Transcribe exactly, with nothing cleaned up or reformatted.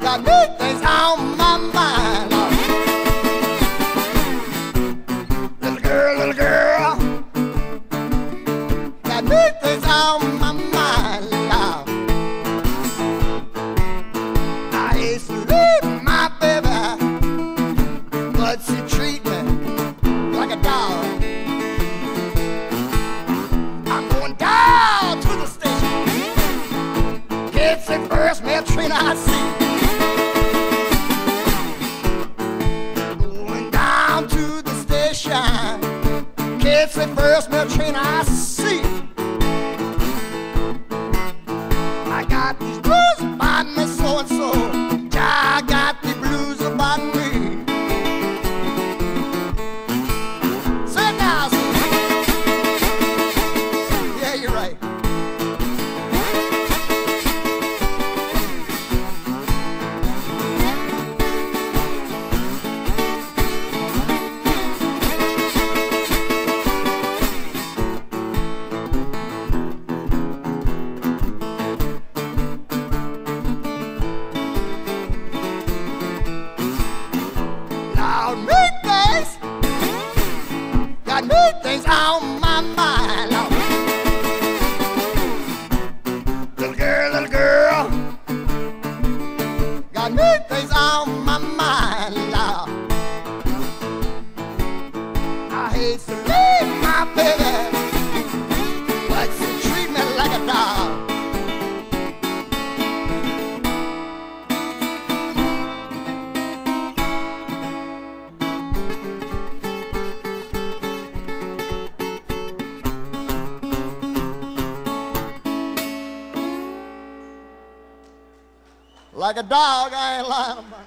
got me things on my mind. Little girl, little girl, got me things on my mind, Lord. I used to leave my baby, but she treat me like a dog. I'm going down to the station, get the first mail train I see. Going down to the station, get the first mail train I see. I got these blues about me so and so, I got the blues about me. Say it now, say it. Yeah, you're right. Got me things on my mind, Lord. Little girl, little girl, got me things on my mind, Lord. I hate to leave my baby, but she treat me like a dog. Like a dog, I ain't lying about it.